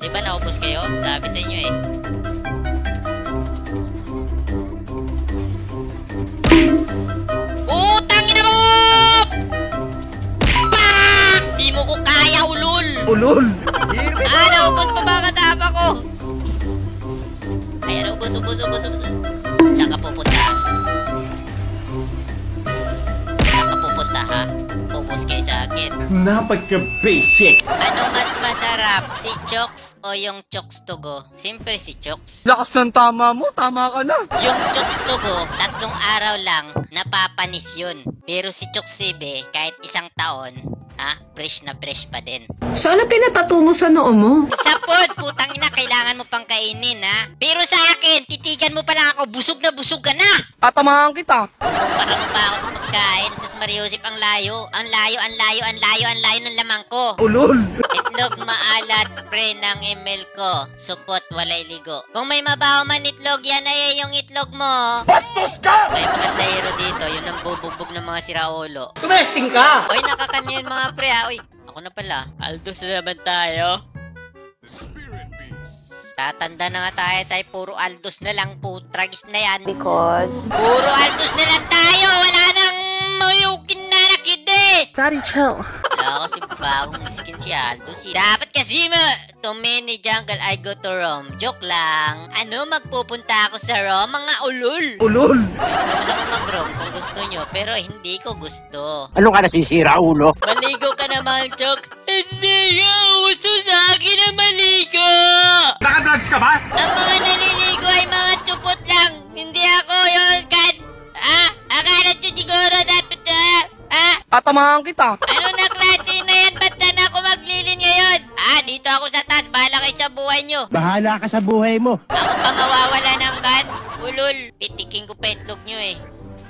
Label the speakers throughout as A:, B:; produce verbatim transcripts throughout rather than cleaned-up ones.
A: Di ba naubos kayo? Sabi sa inyo eh. Utang ina mo! Pak! Di mo ko kaya, ulol!
B: Ulol!
A: Ah, naubos pa ba kasama ko? Ayan, ubos, ubos, ubos, ubos. Saan ka pupunta? Saan ka pupunta, ha? Ubos kayo sa akin.
B: Napaka-basic!
A: Ano mas masarap? Si Chokes o yung Chokes to go? Siyempre si Chokes.
C: Lakas ng tama mo, tama ka na.
A: Yung Chokes to go, tatlong araw lang, napapanis yun. Pero si Chokes Sibe, kahit isang taon, ha? Fresh na fresh pa din.
D: Sana pinatato mo sa noo mo.
A: Sapod, putang ina, kailangan mo pang kainin, ha? Pero sa akin, titigan mo pa lang ako, busog na busog ka na!
C: Tatamahan kita.
A: Kumpara mo pa ako sa pagkain. Sus Mariusip, ang layo. Ang layo, ang layo, ang layo, ang layo ng lamang ko.
B: Ulol!
A: Itlog maalat, pre ng email ko. Supot, walay ligo. Kung may mabaho man itlog, yan ay yung itlog mo.
B: Bastos ka!
A: May maganda hero dito, yun ang bubugbog ng mga siraulo.
D: Tumesting ka!
A: Oy, nakakanya yun mga pre, ha? Oy, ako na pala. Aldos na naman tayo. Tatanda na nga tayo, tayo puro Aldos na lang, putragis na yan.
D: Because...
A: Puro Aldos na lang tayo, wala nang mayukin na nakide.
D: Sorry, chill.
A: Wala kasi bagong skin si Aldos. Eh. Dapat kasi mo, to many jungle I go to Rome. Joke lang. Ano, magpupunta ako sa Rome, mga ulul.
B: Ulol!
A: Hindi naman ako mag-Rome kung gusto nyo, pero hindi ko gusto.
E: Ano ka nasisira, ulo?
A: Maligo ka naman, Chok. Hindi ka uso sa akin na maligo.
B: Nakadrugs ka ba?
A: Ang mga naliligo ay mga tsupot lang. Hindi ako yun, Kat. Ah, akala nyo siguro dapat, ah, ah.
C: Tatamahan kita.
A: Ano na klase na yan? Ba't saan ako maglilin ngayon? Ah, dito ako sa taas. Bahala kayo sa buhay nyo.
E: Bahala ka sa buhay mo.
A: Ako pa mawawala ng kan. Ulul. Pitiking ko pa itlog nyo eh.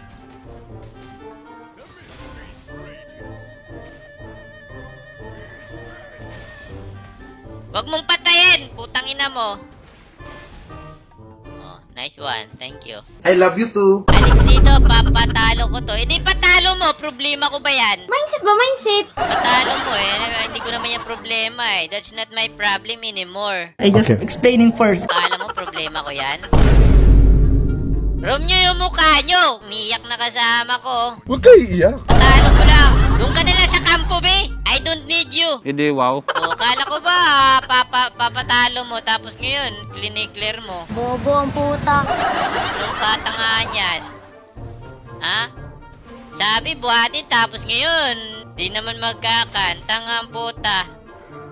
A: Huwag mong patayin. Putang ina mo. Oh, nice one. Thank you.
B: I love you too.
A: Alis dito. Papatalo ko to. Eh, di patalo mo. Problema ko ba yan?
D: Mindset ba, mindset?
A: Patalo mo eh. Hindi ko naman yung problema eh. That's not my problem anymore.
D: I just explaining first.
A: Akala mo problema ko yan? Rom nyo yung mukha nyo! Umiyak na kasama ko.
B: Huwag kayo iiyak.
A: Patalo mo lang. Doon ka na lang sa kampo, be. I don't need you.
C: Hindi, wow.
A: O, kala ko ba, papa, papatalo mo, tapos ngayon, cliniclear mo.
D: Bobo ang puta.
A: Anong katangahan yan? Ha? Sabi, buhatin, tapos ngayon, di naman magkakan. Tanga ang puta.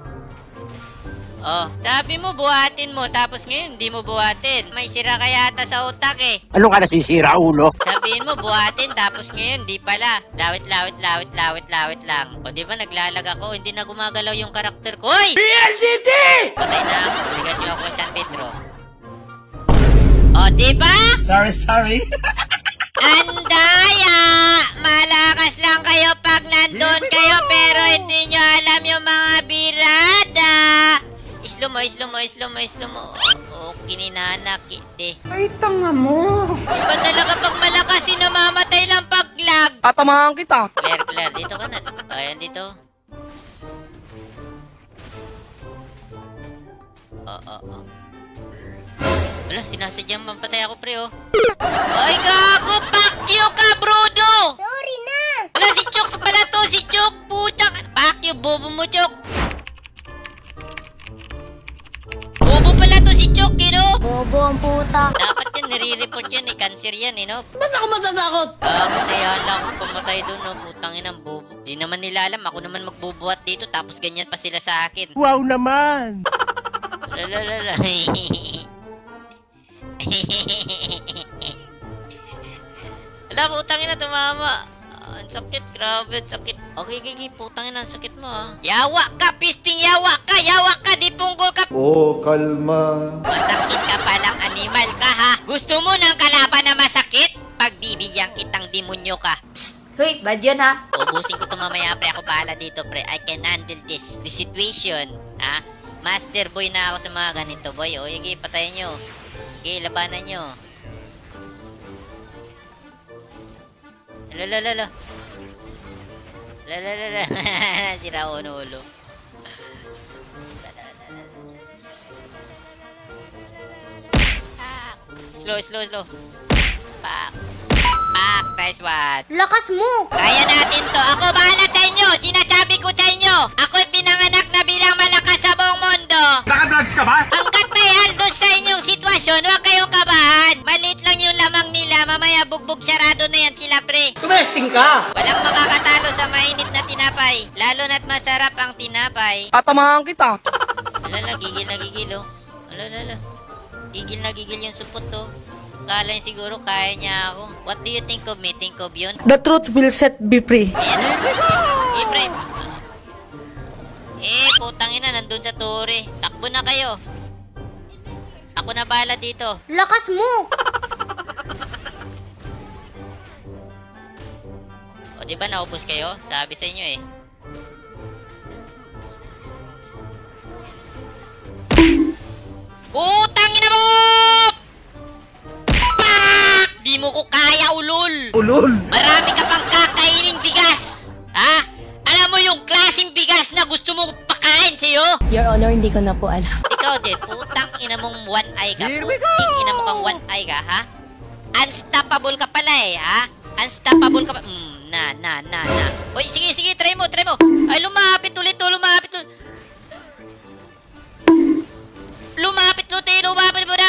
A: Oh, sabi mo buhatin mo, tapos ngayon, di mo buhatin. May sira ka yata sa utak eh.
E: Ano ka nasisira, ulo?
A: Sabihin mo buhatin, tapos ngayon, di pala. Lawit, lawit, lawit, lawit, lawit lang. O, di ba naglalag ako, hindi na gumagalaw yung karakter ko. Hoy!
B: B L C T!
A: Patay na ako, ligas nyo ako sa San Pedro. O, di ba?
B: Sorry, sorry.
A: Andaya! Malakas lang kayo pag nandun kayo, pero hindi nyo alam yung mga birada. Islo mo, islo mo, islo mo, islo mo. Oh, kininanakit eh.
D: Ay, tanga mo.
A: Iba talaga pag malakas, sinamamatay lang pag lag.
C: Tatamahan kita.
A: Claire, Claire, dito ka na. Ayan, dito. Oo, oo, oo. Wala, sinasadyang mampatay ako, pre, oh. Ay, gago! Fuck you ka, Brudo!
D: Sorry na.
A: Wala, si Chok pala to, si Chok! Puchak! Fuck you, bobo mo, Chok! Bobo pala to si Chok, you know?
D: Bobo ang puta.
A: Dapat yan, nire-report yan, eh. Cancer yan, eh, no?
D: Ba't ako matatakot?
A: Ako na yan lang kung pumatay doon, no? Putangin ang bobo. Di naman nila alam, ako naman magbubuhat dito, tapos ganyan pa sila sa akin.
E: Wow naman!
A: Lalalala. Wala, putangin na, tumama. Ah, ang sakit, grabe, ang sakit. Okay, okay, okay, putangin na, ang sakit mo, ah. Yawa ka, pisting yawa ka, yawa ka, di punggol ka.
B: Oh, kalma.
A: Masakit ka palang animal ka, ha? Gusto mo ng kalaban na masakit? Pagbibigyan kitang demonyo ka.
D: Hoy, bad yun ha?
A: Ubusin ko ito mamaya, pre. Ako bahala dito, pre. I can handle this. The situation, ha? Master boy na ako sa mga ganito, boy. O, sige, patayin nyo. Sige, labanan nyo. Lalalala. Lalalala. Sira ulo ulo. Slow, slow, slow. Pak. Pak. Nice one.
D: Lakas mo!
A: Kaya natin to. Ako bahala sa inyo. Sinasabi ko sa inyo. Ako'y pinanganak na bilang malakas sa buong mundo.
B: Nakadrugs ka ba?
A: Hanggat may haldos sa inyong sitwasyon, huwag kayong kabahan. Maliit lang yung lamang nila. Mamaya bugbog sarado na yan sila, pre.
C: Tumesting ka!
A: Walang makakatalo sa mainit na tinapay. Lalo na't masarap ang tinapay.
C: Tatamahan kita.
A: Alala, gigil na gigil, oh. Alala, gigil na gigil yung supot, oh. Kala niya siguro kaya niya ako. What do you think of me? Think of yun?
C: The truth will set me free.
A: Ayan, oh. Eh, pre. Eh, putang ina, nandun sa tore. Takbo na kayo. Ako na bahala dito.
D: Lakas mo!
A: O, di ba naubos kayo? Sabi sa inyo, eh. Putang ina mo! Pak! Di mo ko kaya, ulol.
E: Ulol.
A: Marami ka pang kakaining bigas. Ha? Alam mo yung klaseng bigas na gusto mo pakain sa'yo?
D: Your Honor, hindi ko na po alam.
A: Ikaw din, putang ina mong one eye ka.
E: Here we
A: Puting ina mo kang one eye ka, ha? Unstoppable ka pala eh, ha? Unstoppable ka pa. Mm, na, na, na, na. Uy, sige, sige, try mo, try mo. Ay, lumapit ulit to, lumapit ulit. Lumapit ulit, lumapit ulit.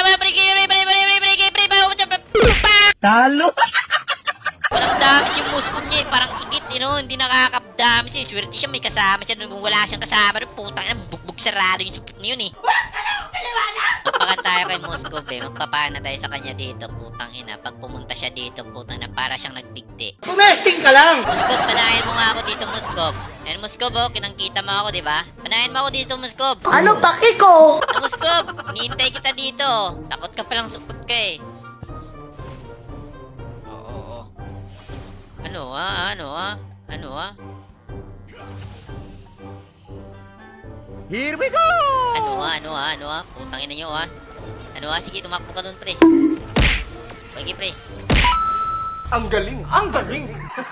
C: Talo!
A: Walang damage yung muskul niya eh. Parang igit, you know? Hindi nakakap-damage eh. Swerte siya, may kasama siya. Kung wala siyang kasama, putang ina, bugbog sarado yung supot niyo yun eh. Magpakan tayo kay Moskov eh. Magpapana tayo sa kanya dito, putang ina. Pag pumunta siya dito, putang ina, para siyang nagbigti.
C: Tumesting ka lang!
A: Moskov, panahin mo nga ako dito, Moskov. Ayan, Moskov, oh, kinangkita mo ako, di ba? Panahin mo ako dito, Moskov.
D: Ano paki ko?
A: Ah, Moskov, hinihintay kita dito. Takot ka palang supot ka eh. Oo, oo. Ano ah, ano ah, ano ah?
E: Here we go!
A: Ano ah, ano ah, ano ah? Putang ina nyo ah. Ano ah, sige, tumakbo ka dun, pre. Pagi, pre.
B: Ang galing! Ang galing!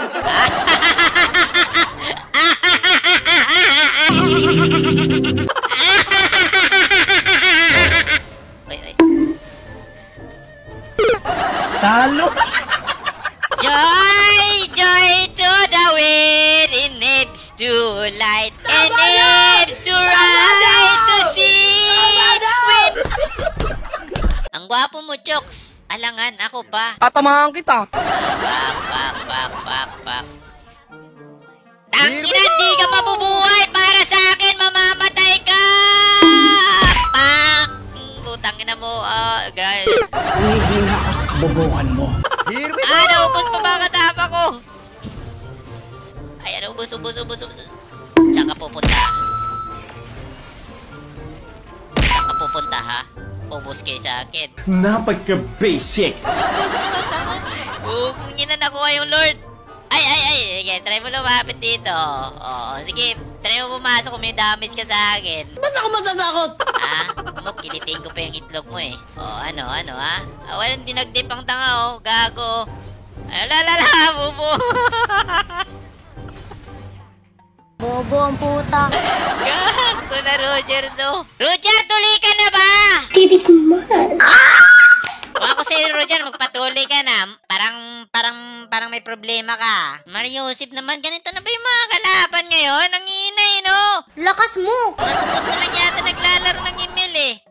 A: Oy, oy.
C: Talo!
A: Joy, joy to the wind, it needs to light, it needs to ride to see wind. Ang gwapo mo, Chokes. Alangan, ako pa.
C: Tatamahan kita.
A: Pak, pak, pak, pak, pak. Tangina, di ka mabubuhay para sa akin, mamamatay ka! Pak! Putang ina mo, ah, guys.
C: Humihina ako sa kabobohan mo.
E: Here we go!
A: Ah, naubos pa ba kasama ko? Ay, ano, ubos, ubos, ubos, ubos. Saan ka pupunta? Saan ka pupunta, ha? Ubos kayo sa akin.
E: Napagka-basic!
A: Oh, kung na nakuha yung Lord. Ay, ay, ay. Sige, try mo lumapit dito. Oo, sige. Try mo pumasok kung may damage ka sa akin.
D: Ba't ako matatakot?
A: Ha? Mo, kilitiin ko pa yung itlog mo eh. Oh, ano, ano, ha? Ah, walang dinagdip ang tanga, oh. Gago. Ay, lalala, bubo.
D: Bobo ang puta.
A: Gago na, Roger, no? Roger, tuloy ka na ba?
D: Titik mo.
A: Kung ako sa'yo, Roger, magpatuloy ka na. Parang, parang, parang may problema ka. Mariusip naman, ganito na ba yung mga kalaban ngayon? Ang inay, no?
D: Lakas mo!
A: Mas smooth na lang yata naglalaro ng